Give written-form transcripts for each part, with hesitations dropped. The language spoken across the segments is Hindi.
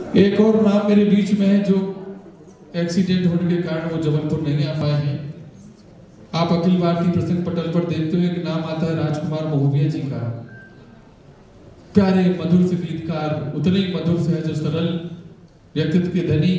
एक और नाम मेरे बीच में है जो एक्सीडेंट होने के कारण वो जबलपुर नहीं आ पाए हैं। आप अखिल भारतीय प्रसंग पटल पर देखते हुए एक नाम आता है राजकुमार महोबिया जी का। प्यारे मधुर संगीतकार, उतने ही मधुर से है जो सरल व्यक्तित्व के धनी।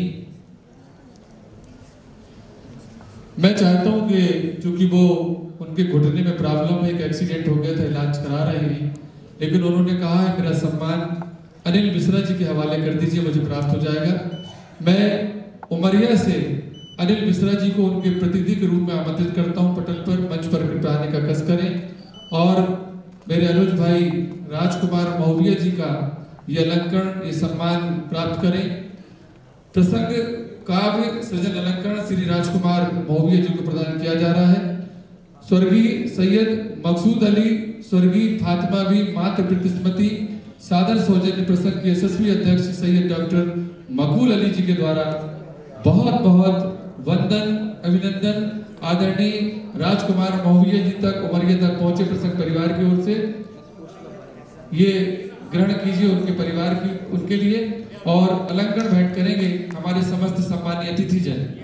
मैं चाहता हूं कि चूंकि वो उनके घुटने में प्रॉब्लम है, एक एक्सीडेंट हो गया था, इलाज करा रहे हैं, लेकिन उन्होंने कहा है मेरा सम्मान अनिल मिश्रा जी के हवाले कर दीजिए, मुझे प्राप्त हो जाएगा। मैं उमरिया से अनिल मिश्रा जी को उनके प्रतिनिधि के रूप में आमंत्रित करता हूं पटल पर, मंच पर कृपया आने का कस करें और मेरे अनुज भाई राजकुमार महोबिया जी का ये अलंकरण, ये सम्मान प्राप्त करें। प्रसंग काव्य सृजन अलंकरण श्री राजकुमार महोबिया जी को प्रदान किया जा रहा है। स्वर्गीय सैयद मकसूद अली, स्वर्गीय फातिमा भी मातृ स्मृति सादर सौजन्य प्रसंग के यशस्वी अध्यक्ष सैयद डॉक्टर मकबूल अली जी के द्वारा बहुत बहुत वंदन, अभिनंदन। आदरणीय राजकुमार महोबिया जी तक, उमरिया तक पहुंचे प्रसंग परिवार की ओर से ये ग्रहण कीजिए उनके परिवार की, उनके लिए। और अलंकरण भेंट करेंगे हमारे समस्त सम्मानीय अतिथि जन।